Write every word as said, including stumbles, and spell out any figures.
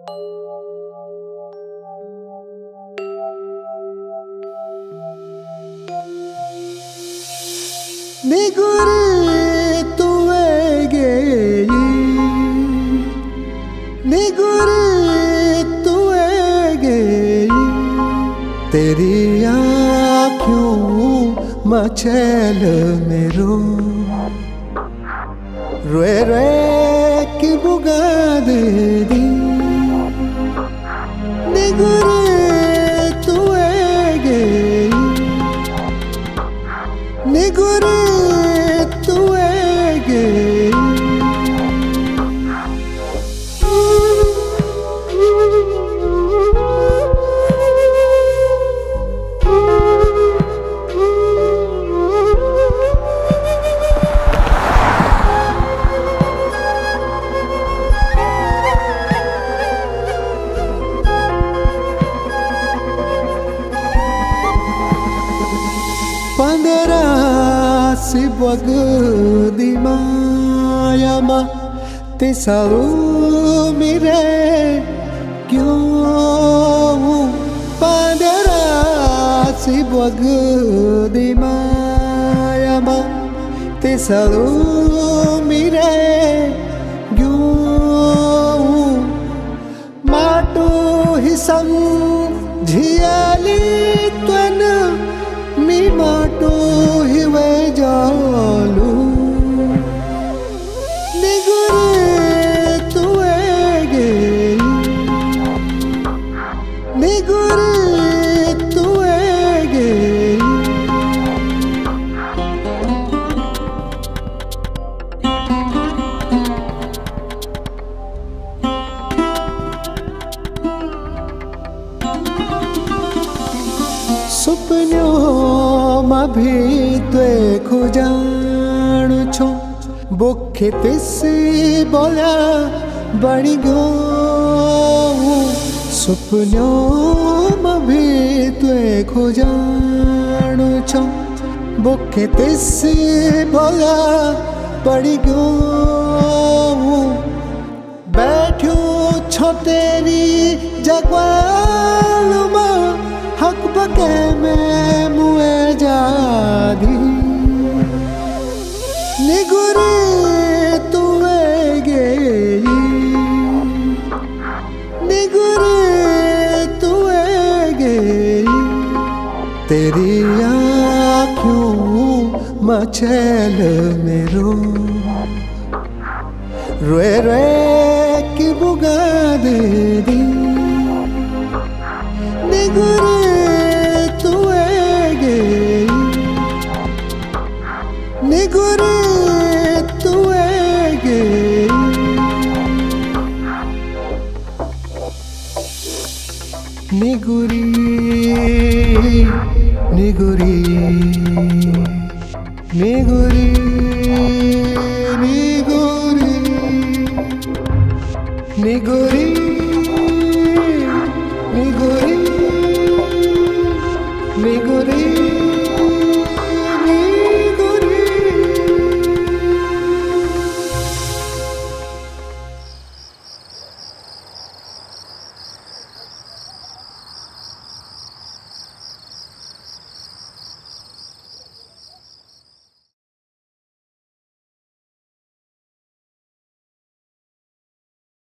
निगुरी तू गई, निगुरी तू गई, तेरी आँखों मचल में रो रोए रोए की बुगा दे दी। निगुरी तू गई, निगुरी तू गई, si bog di mayama te salumire kyun pandera si bog di mayama te salumire kyun matu hisam jhiali twan mi matu hiwe jalu। निगुरी तू गई, निगुरी तू गई, सपनों में भी ते खुजान छो बुखे तिसी बोला बड़ी गो। सपनों में भी ते खुजान छो बुखे तिसी बोला बड़ी गो। बैठो छो तेरी जगवाल में हक बके में मुए जादी। निगुरी तू गई, निगुरी तू गई, तेरी आँखों मचल में रो रोए रोए की बुगा दे दी। निगुरी तू गई, निगुरी तू गई, निगुरी निगुरी निगुरी निगुरी निगुरी।